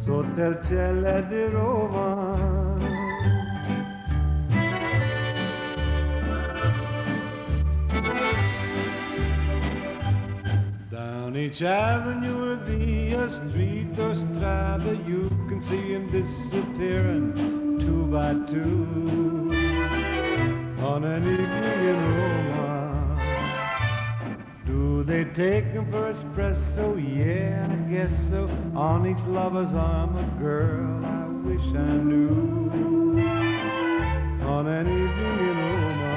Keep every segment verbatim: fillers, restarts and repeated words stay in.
sotto il cielo di Roma. Down each avenue will be a street or strada, you can see him disappearing two by two on an evening in Roma. Do they take him for espresso? Yeah, I guess so. On each lover's arm a girl I wish I knew on an evening in Roma.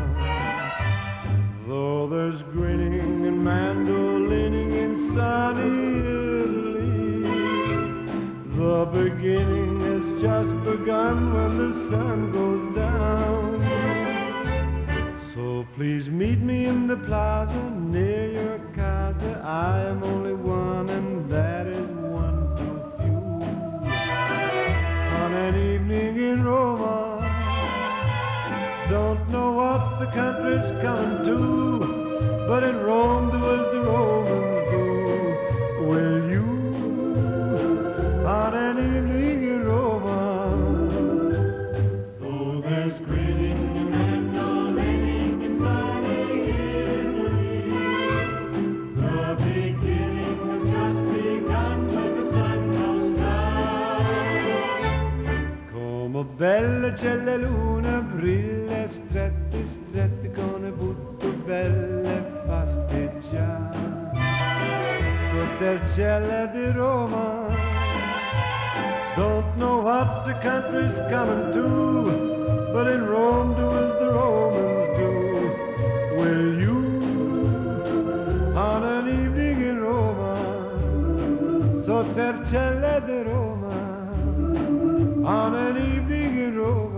Though there's grinning and mandolining in sunny Italy, the beginning has just begun when the sun goes down. So please meet me in the plaza near your casa. I am only one, and that is one too few. On an evening in Roma, don't know what the country's coming to, but in Rome do as the Romans do. Will you, on an evening in Roma? Though there's grinning and mandolining in sunny Italy, the beginning has just begun when the sun goes down. Come bella c'è la luna, brilla stretti, stretti con le butto belle fasteggiare. Sotto il cielo di Roma, don't know what the country's coming to, but in Rome do as the Romans do. Will you, on an evening in Roma, sotto il cielo di Roma, on an evening in Roma?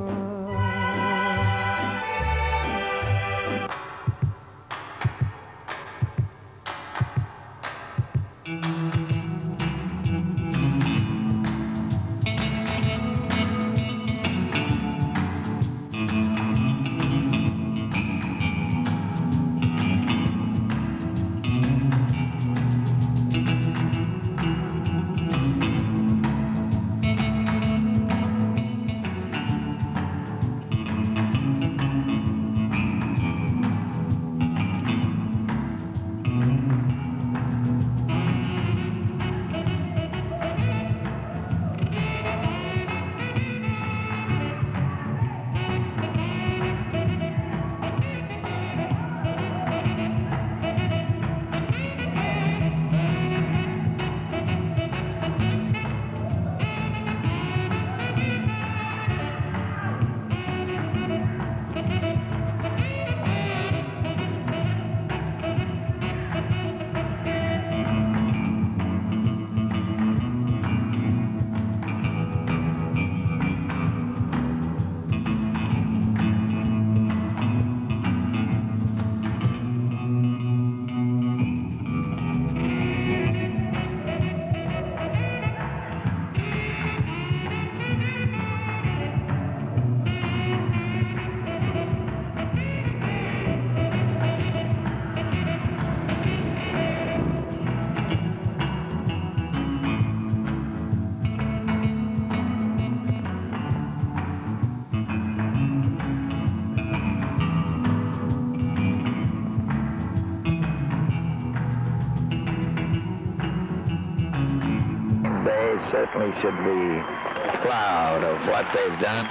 Certainly should be proud of what they've done.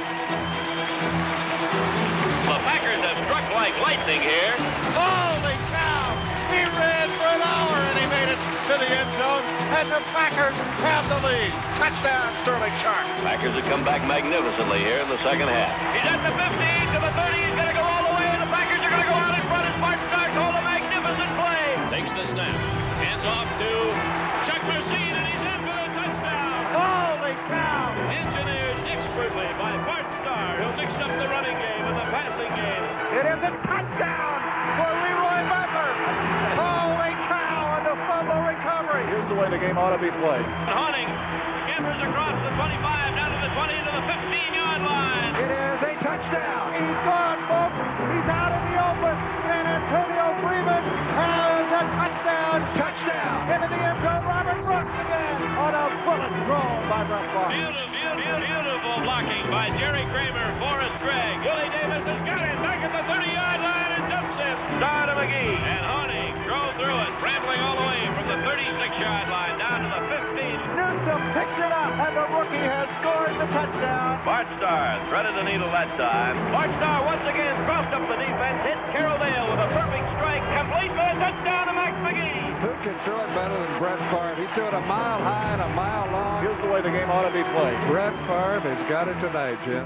The Packers have struck like lightning here. Holy cow! He ran for an hour and he made it to the end zone, and the Packers have the lead. Touchdown, Sterling Sharp. Packers have come back magnificently here in the second half. He's at the fifteen, to the thirty, he's going to go all the way, and the Packers are going to go out in front as Martin Starr called a magnificent play. Takes the snap, hands off to Chuck Mercine, and he's in for the touchdown. Holy cow! Engineered expertly by Bart Starr, who mixed up the running game and the passing game. It is a touchdown for Leroy Butler. Holy cow, and the fumble recovery. Here's the way the game ought to be played. Hunting scampers across the twenty-five, down to the twenty, to the fifteen-yard line. It is a touchdown. He's gone, folks. He's out in the open, and Antonio Freeman has a touchdown. Touchdown. Into the end zone, Robert Brooks again on a bullet throw. Beautiful, beautiful, beautiful blocking by Jerry Kramer, Forrest Gregg. Willie Davis has got it back at the thirty-yard line and dumps him. Star to McGee. And Horning drove through it, rambling all the way from the thirty-six-yard line down to the fifteen. Newsom picks it up, and the rookie has scored the touchdown. Bart Starr threaded the needle that time. Bart Starr once again crossed up the defense, hit Carroll Dale with a perfect strike, complete for a touchdown to Max McGee. Who can throw it better than Brett Favre? He threw it a mile high and a mile long. Here's the way the game ought to be played. Brett Favre has got it tonight, Jim.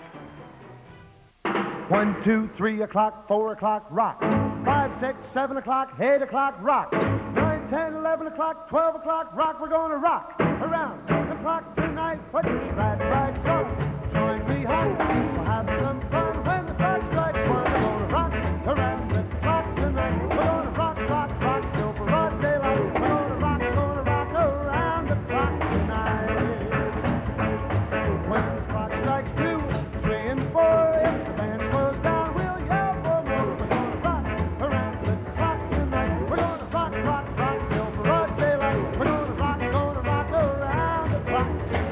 One, two, three o'clock, four o'clock, rock. Five, six, seven o'clock, eight o'clock, rock. Nine, ten, eleven o'clock, twelve o'clock, rock. We're gonna rock around the clock tonight. Put your glad rags on, join me home. We'll have some fun when the clock strikes one. We're gonna rock around the clock tonight. We're gonna rock, rock, rock till broad daylight. We're gonna rock, gonna rock around the clock tonight. When the clock strikes two, three, and four, if the band slows down, we'll yell for more. We're gonna rock around the clock tonight. We're gonna rock, rock, rock till broad daylight. We're gonna rock, gonna rock around the clock tonight.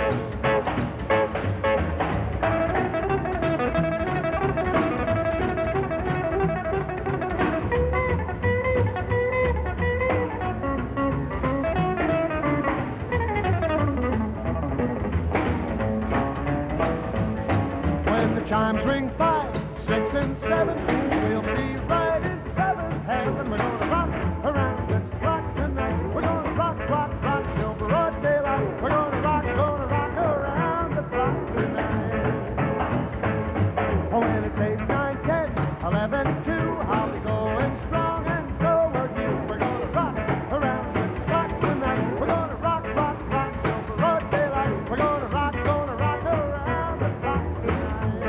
When the chimes ring five, six, and seven, we'll be right in seventh heaven. We're gonna rock around the clock tonight. We're gonna rock, rock, rock till broad daylight. We're gonna rock, gonna rock around the clock tonight. Oh, when it's eight, nine, ten, eleven, two, I'll be going strong, and so will you. We're gonna rock around the clock tonight. We're gonna rock, rock, rock till broad daylight. We're gonna rock, gonna rock around the clock tonight.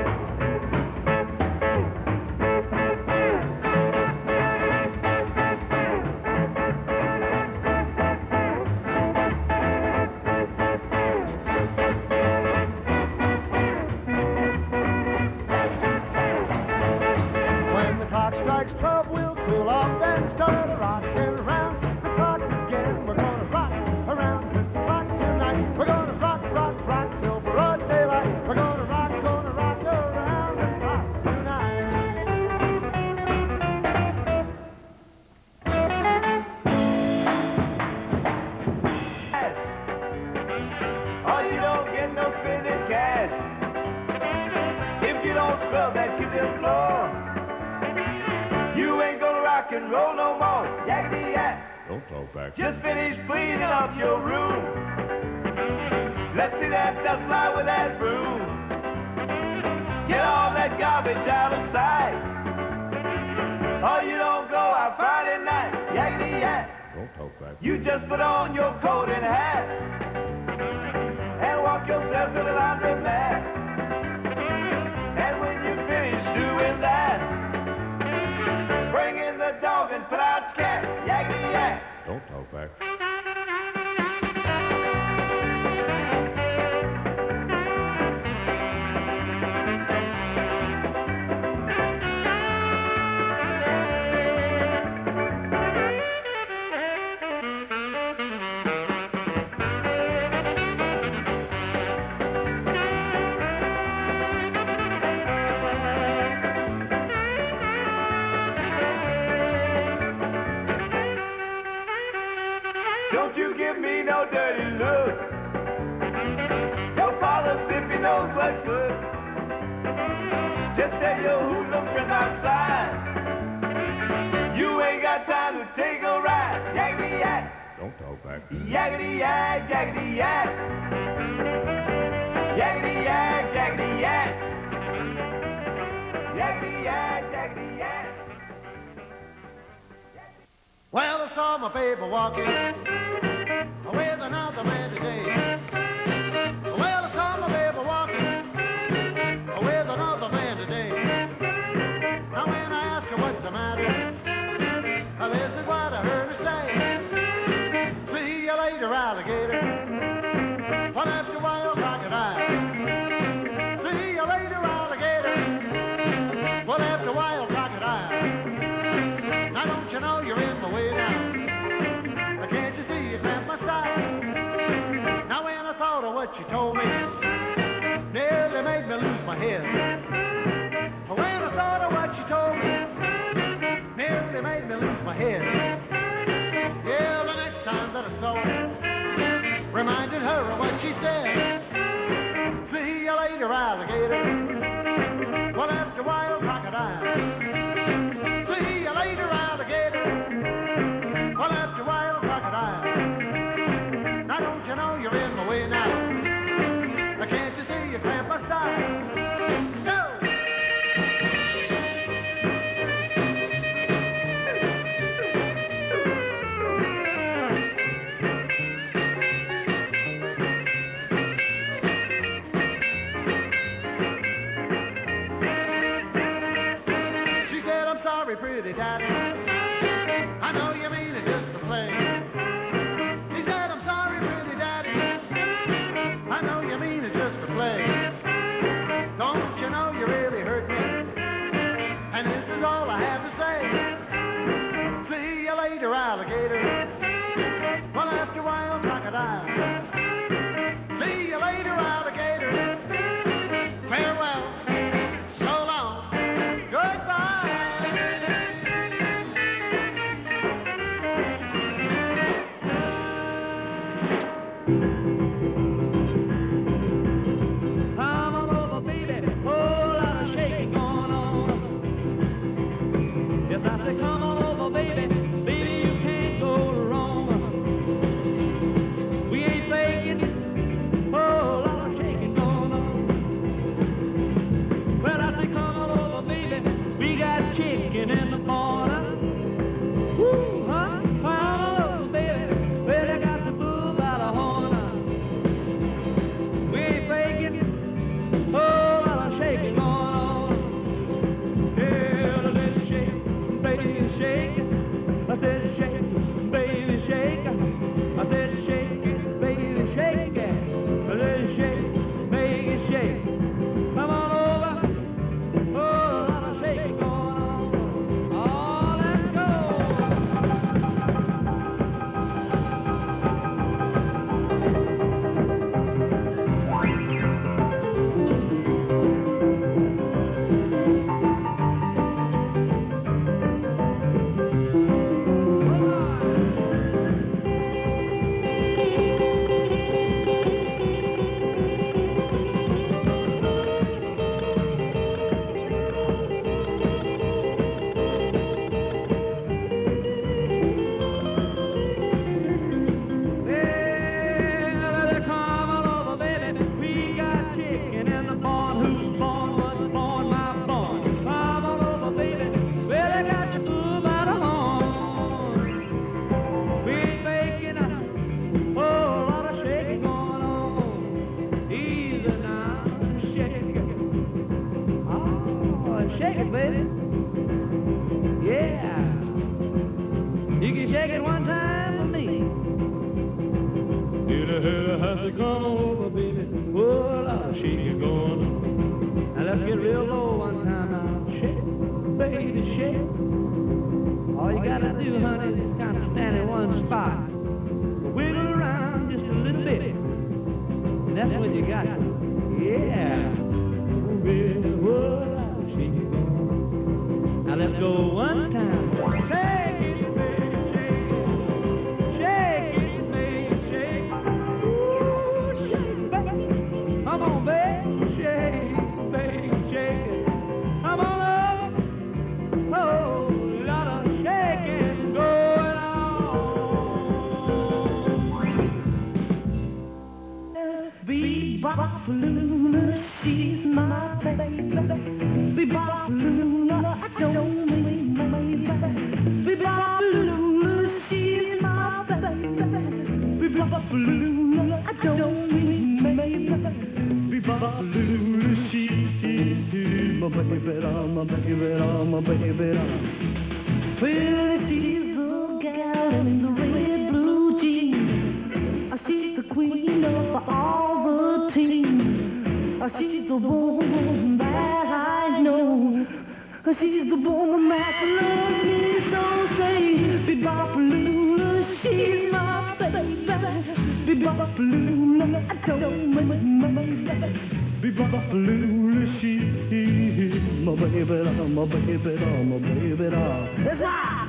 When the clock strikes twelve, we'll cool off and start rocking around the clock again. We're gonna rock around the clock tonight. We're gonna rock, rock, rock till broad daylight. We're gonna rock, gonna rock around the clock tonight. Oh, you don't get no spending cash if you don't scrub that kitchen floor. You ain't gonna rock and roll no more. Yakety yak. Don't talk back. Just finished cleaning up your room. Let's see that dust fly with that broom. Get all that garbage out of sight. Oh, you don't go out Friday night. Yakety yak. Don't talk back. You just put on your coat and hat and walk yourself to the laundromat. And when you finish doing that, bring in the dog and put out the cat. Yakety yak. Don't talk back. Don't you give me no dirty look. Your father simply knows what good. Just tell your hoodlum friends outside, you ain't got time to take a ride. Yakety yak. Don't talk back. Yakety yak, yakety yak. Yakety yak, yakety yak. Yakety yak, yakety yak. Well, I saw my baby walking with another man today. Well, I saw my baby walking with another man today. Now when I asked her what's the matter, this is what I heard her say. See you later, alligator. What left a wild crocodile? See you later, alligator. What left a wild crocodile? Now don't you know you're in my way now? Can't you see you cramp my style? Now when I thought of what what she told me nearly made me lose my head. When I thought of what she told me nearly made me lose my head. Yeah, the next time that I saw her, reminded her of what she said. See you later, alligator. Well, after a while, crocodile. See you later, alligator. Well, after a while, crocodile. Now don't you know you're in my way now? Now can't you see you cramp my style? No! She said, I'm sorry, pretty daddy. I know you mean it just to play. He said, I'm sorry, pretty daddy. I know you mean it just to play. Don't you know you really hurt me? And this is all I have to say. See you later, alligator. Well, after a while, crocodile. See you later, alligator. Farewell. So long. Goodbye. Come on over, baby, whole lot of shaking going on. Yes, I say come on over, baby, baby, you can't go wrong. We ain't faking, whole lot of shaking going on. Well, I say come on over, baby, we got chicken in the corner. Woo, huh? Come on over, baby, well, I got the bull by the horn. We ain't faking, whole lot of shaking going on. Yeah, let's shake, baby, shake. I said shake, baby, shake. I said shake it, baby, shake it. I said shake, baby, shake. Come on over, whole lot of shaking going on. Oh, let's go. Well, come on over, baby. We got chicken in the barn. Who's born was born, my born. Come on over, baby. Well, I got your bull by the horn. We ain't faking a whole lot of shaking going on. Easy now, shake it. Oh, shake it, baby. Yeah. You can shake it one time for me. Get a head of house to come over, baby. Whoa, lot of shaking going on. Now let's get real low one time now. Shake, baby, shake. All you gotta do, honey, is kind of stand in one spot. Wiggle around just a little bit. And that's when you got it. Yeah. Baby, whoa, lot of shaking going on. Now let's go one time. Shake it, baby, shake it. Shake it, baby, shake it. Ooh, shake it, baby. Come on, baby, shake it, baby, shake it. Come on over. Oh, lot of shaking going on. Bebop Lula, she's my baby. Bebop Lula, I don't mean maybe. Bebop Lula, she's my baby. Bebop Lula, I don't mean maybe. Bebop Lula, she's my baby, my baby, my baby. Well, she's the gal in the red blue jeans. She's the queen of all the team. She's the woman that I know. She's the woman that loves me so. Say, Bebop Lula, she's my baby. Be-bop-a-lula, I don't make my baby. Be-bop-a-lula, she, my baby, my baby, my baby. Let's rock!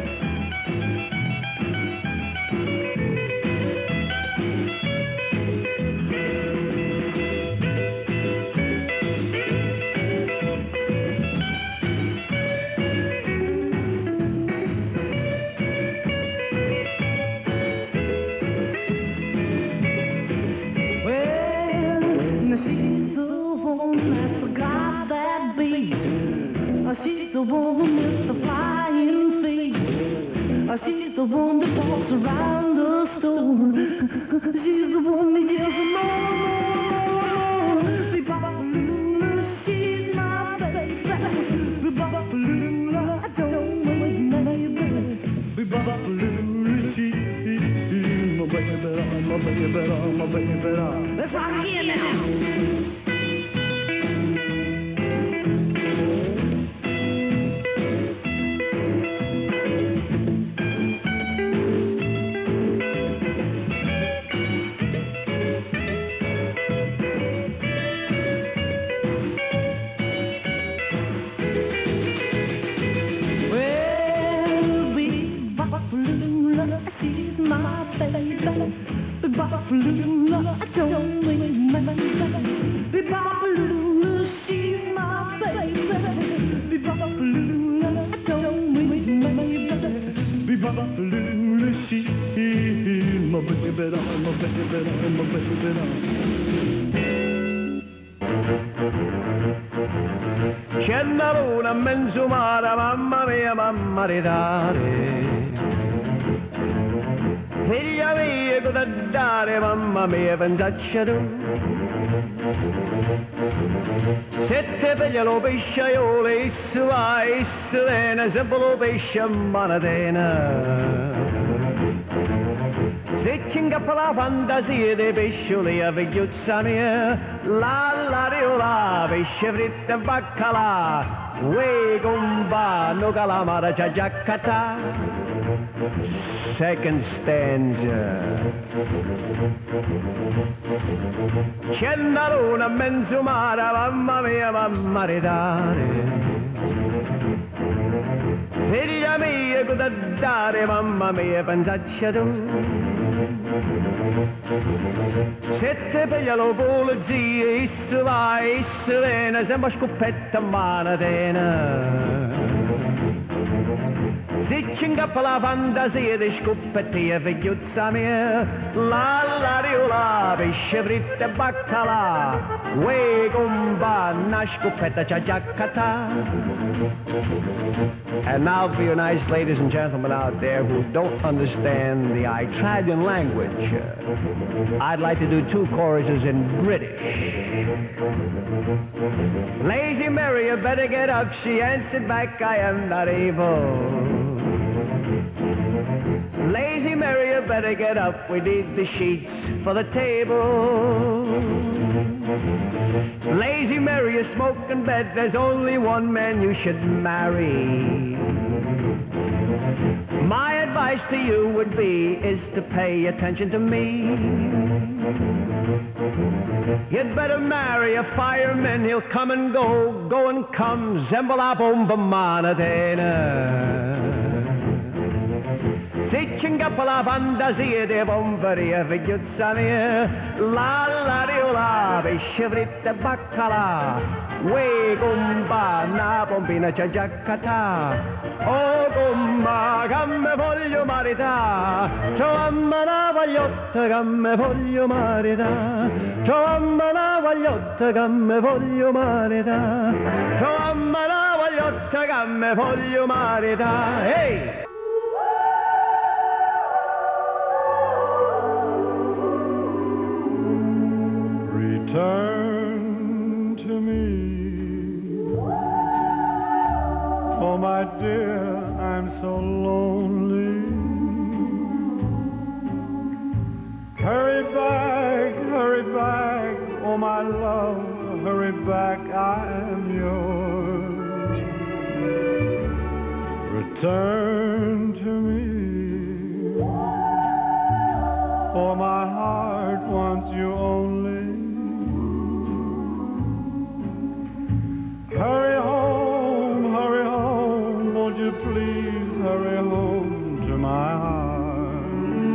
She's the woman with the flying feet. She's the one that walks around the store. She's the one that yells more, more, more. Be-bop-a-lula, she's my baby. Be-bop-a-lula, I don't wait, baby. Be-bop-a-lula, she's my baby, my baby, my baby. Let's rock again now. She's my baby. Be-bop-a-lula, I don't wait, my baby. Be-bop-a-lula, she's my baby. Be-bop-a-lula, I don't wait, my baby. Be-bop-a-lula, she's my baby, my baby, my baby. C'è una luna menzumata, mamma mia, mamma ridare. Figlia mia, cosa dare, mamma mia, pensaccia tu. Se te piglia lo pesciaiolo, isso va, isso viene, sempre lo pesce a manatena. Se ci ingappa la fantasia dei pescioli a figliuzza mia, la la riola, pesce fritto e baccalà, uè compa, no calamara c'ha già catà. Second stanza. C'è una luna menzumata, mamma mia, mamma ridare. Figlia mia, cosa dare, mamma mia, pensaccia tu. Se te piglia lo polizia, isso va, isso viene, sembra scoppetta a manatena. Se ci ingappa la fantasia di scoppettia, figliuzza mia, la la riola, pesce fritto e baccalà, uè compa, una scoppetta c'ha già catà. And now for you nice ladies and gentlemen out there who don't understand the Italian language, I'd like to do two choruses in British. Lazy Mary, you better get up, she answered back, I am not able. Lazy Mary, you better get up, we need the sheets for the table. Lazy Mary, you smoke in bed, there's only one man you should marry. My advice to you would be, is to pay attention to me. You'd better marry a fireman, he'll come and go, go and come, zembola bomba manatena. Se ci ingappa la fantasia dei pomperi a figliuzza mia, la la riola, pesce fritto e baccalà, uè compa, una pompina c'ha già catà. Oh compa, che me voglio marità, trovamma una vagliotta che me voglio marità, trovamma una vagliotta che me voglio marità, trovamma una vagliotta che me voglio marità. Ehi! Return to me, oh my dear, I'm so lonely. Hurry back, hurry back, oh my love, hurry back, I'm yours. Return to me, heart wants you only. Hurry home, hurry home, won't you please hurry home to my heart.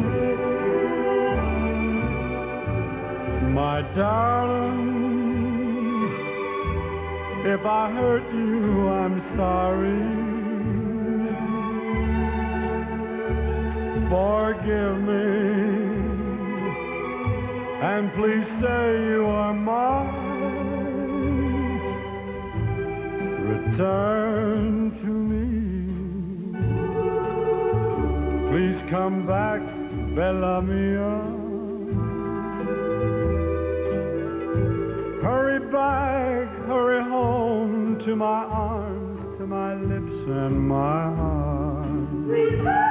My darling, if I hurt you, I'm sorry. Forgive me, and please say you are mine. Return to me. Please come back, Bella Mia. Hurry back, hurry home to my arms, to my lips and my heart. Return.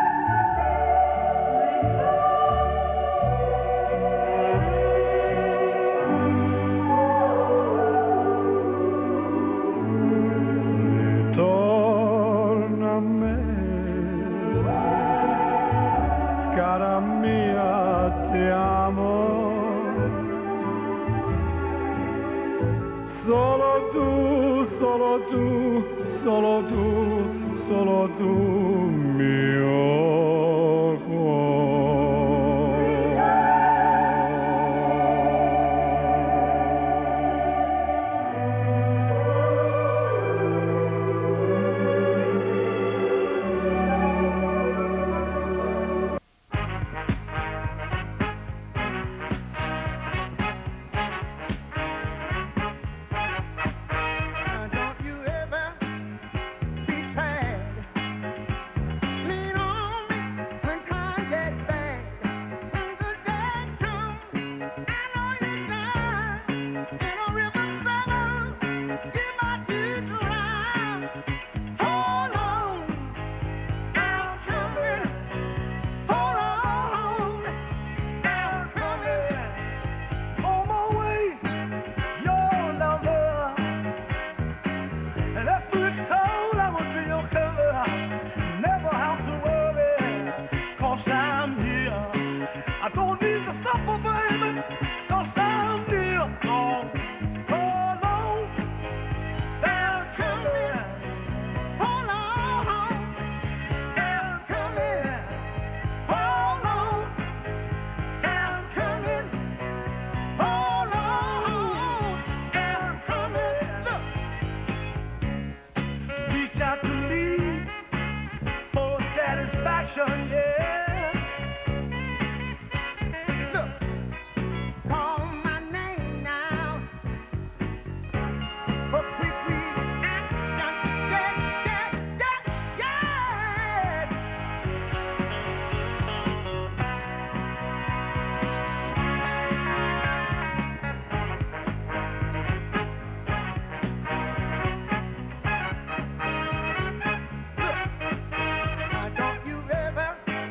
Torname, cara mia, ti amo. Solo tu, solo tu, solo tu, solo tu, mio cuore. Don't you ever be sad. Lean on me when times get bad. When the day comes, I know you're down in a river trouble. You might to drown. Hold on, I'm coming. Hold on, I'm coming. On my way, your lover. And that first cold, I will be your cover. Never have to worry, cause I'm here. I don't need to stop, oh, baby, cause I'm here. Oh, hold on, I'm coming. Hold on, I'm coming. Hold on, I'm coming. Hold on, I'm coming. Look. Reach out to me for satisfaction, yeah. Look, call my name now for quick reaction, yeah, yeah, yeah, yeah. Now don't you ever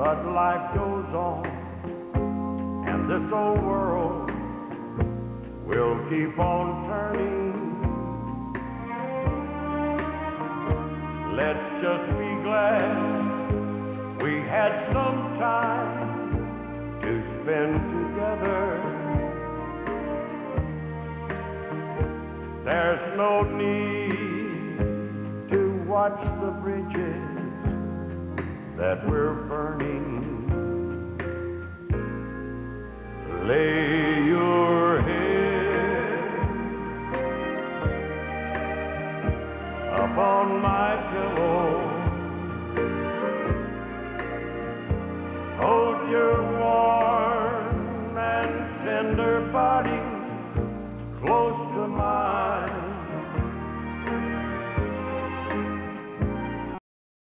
but life goes on, and this old world will keep on turning. Let's just be glad we had some time to spend together. There's no need to watch the bridges that we're burning. Lay your head upon my pillow. Hold your warm and tender body close to mine.